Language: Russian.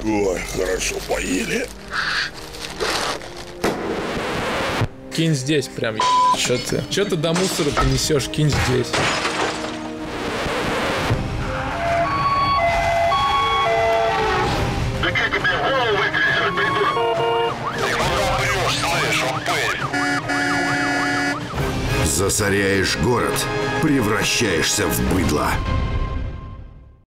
Ой, хорошо поели. Кинь здесь прям, чё ты? Чё ты до мусора понесешь? Кинь здесь. Засоряешь город, превращаешься в быдло.